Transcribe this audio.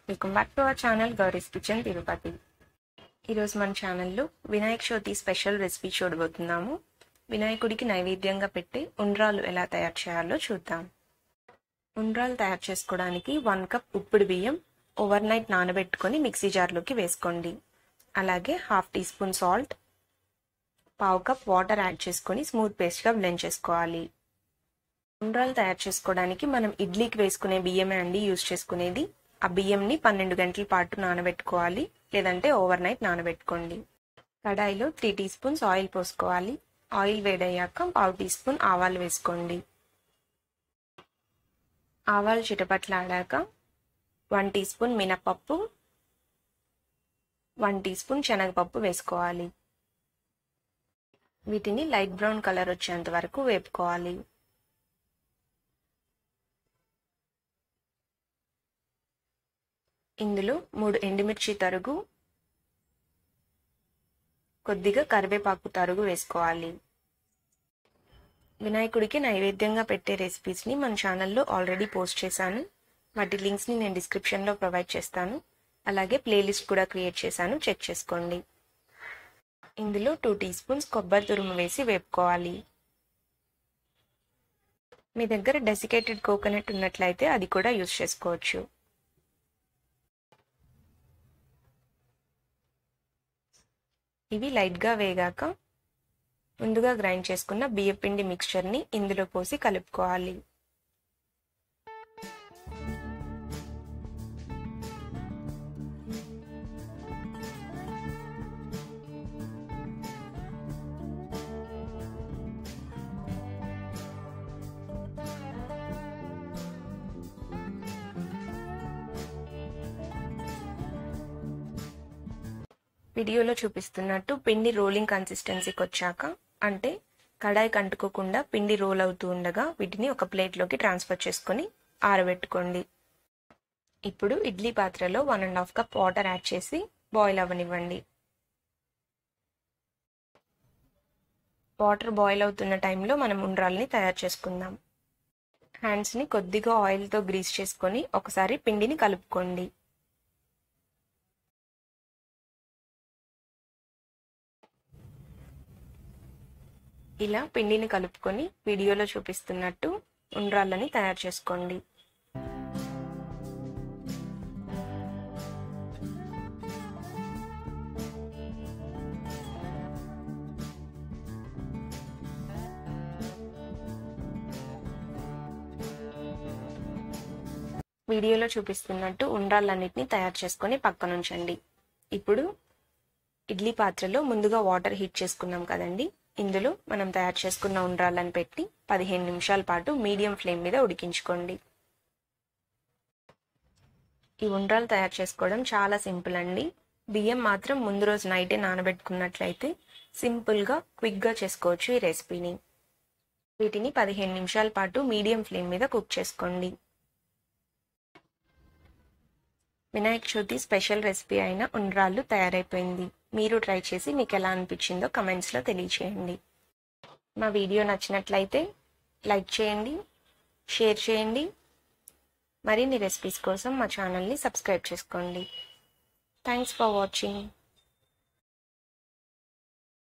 Welcome back to our channel Gauri's kitchen Tirupati. ఈరోజు మన ఛానల్లో వినాయక చవితి స్పెషల్ రెసిపీ చూడబోతున్నాము. వినాయకుడికి నైవేద్యంగా పెట్టే ఉండ్రాలు ఎలా తయారు చేయాలో చూద్దాం. ఉండ్రాలు తయారు చేసుకోవడానికి 1 కప్ ఉప్పుడు బియ్యం ఓవర్ నైట్ నానబెట్టుకొని మిక్సీ జార్లోకి వేసుకోండి. అలాగే 1/2 teaspoon salt, 1/2 cup water add చేసుకొని స్మూత్ పేస్ట్గా బ్లెండ్ చేసుకోవాలి. ఉండ్రాలు తయారు చేసుకోవడానికి మనం ఇడ్లీకి వేసుకునే బియ్యమే అండి యూజ్ చేసుకునేది. ఆ బియ్యంని 12 గంటల పాటు నానబెట్టుకోవాలి, లేదంటే ఓవర్ నైట్ నానబెట్టుకోండి. కడాయిలో 3 టీ స్పూన్స్ ఆయిల్ పోసుకోవాలి. ఆయిల్ వేడయ్యాక 1/2 టీ స్పూన్ ఆవాలు వేసుకోండి. ఆవాలు చిటపట్లాడాక 1 టీ స్పూన్ మినపప్పు, 1 టీ స్పూన్ శనగపప్పు వేసుకోవాలి. వీటిని లైట్ బ్రౌన్ కలర్ వచ్చేంత వరకు వేపుకోవాలి. ఇందులో 3 ఎండుమిర్చి తరుగు, కొద్దిగా కరివేపాకు తరుగు వేసుకోవాలి. వినాయకుడికి నైవేద్యంగా పెట్టే రెసిపీస్ని మన ఛానల్లో ఆల్రెడీ పోస్ట్ చేశాను. వాటి లింక్స్ని నేను డిస్క్రిప్షన్లో ప్రొవైడ్ చేస్తాను. అలాగే ప్లేలిస్ట్ కూడా క్రియేట్ చేశాను, చెక్ చేసుకోండి. ఇందులో 2 టీ స్పూన్స్ కొబ్బరి తురుము వేసి వేపుకోవాలి. మీ దగ్గర డెసికేటెడ్ కోకోనట్ ఉన్నట్లయితే అది కూడా యూజ్ చేసుకోవచ్చు. ఇవి లైట్గా వేగాక ముందుగా గ్రైండ్ చేసుకున్న బియ్యపిండి మిక్స్చర్ని ఇందులో పోసి కలుపుకోవాలి. వీడియోలో చూపిస్తున్నట్టు పిండి రోలింగ్ కన్సిస్టెన్సీకి వచ్చాక, అంటే కడాయికి అంటుకోకుండా పిండి రోల్ అవుతూ ఉండగా వీటిని ఒక ప్లేట్లోకి ట్రాన్స్ఫర్ చేసుకొని ఆరబెట్టుకోండి. ఇప్పుడు ఇడ్లీ పాత్రలో 1.5 కప్ వాటర్ యాడ్ చేసి బాయిల్ అవ్వనివ్వండి. వాటర్ బాయిల్ అవుతున్న టైంలో మనం ఉండ్రాల్ని తయారు చేసుకుందాం. హ్యాండ్స్ని కొద్దిగా ఆయిల్తో గ్రీస్ చేసుకొని ఒకసారి పిండిని కలుపుకోండి. ఇలా పిండిని కలుపుకొని వీడియోలో చూపిస్తున్నట్టు ఉండ్రాళ్ళని తయారు చేసుకోండి. వీడియోలో చూపిస్తున్నట్టు ఉండ్రాళ్ళన్నిటిని తయారు చేసుకొని పక్కన ఉంచండి. ఇప్పుడు ఇడ్లీ పాత్రలో ముందుగా వాటర్ హీట్ చేసుకున్నాం కదండి, ఇందులో మనం తయారు చేసుకున్న ఉండ్రాళ్ళని పెట్టి 15 నిమిషాల పాటు మీడియం ఫ్లేమ్ మీద ఉడికించుకోండి. ఈ ఉండ్రాలు తయారు చేసుకోవడం చాలా సింపుల్ అండి. బియ్యం మాత్రం ముందు రోజు నైటే నానబెట్టుకున్నట్లయితే సింపుల్గా క్విక్గా చేసుకోవచ్చు ఈ రెసిపీని. వీటిని 15 నిమిషాల పాటు మీడియం ఫ్లేమ్ మీద కుక్ చేసుకోండి. వినాయక చవితి స్పెషల్ రెసిపీ అయిన ఉండ్రాళ్ళు తయారైపోయింది. మీరు ట్రై చేసి మీకు ఎలా అనిపించిందో కమెంట్స్లో తెలియచేయండి. మా వీడియో నచ్చినట్లయితే లైక్ చేయండి, షేర్ చేయండి. మరిన్ని రెసిపీస్ కోసం మా ఛానల్ని సబ్స్క్రైబ్ చేసుకోండి. Thanks for watching.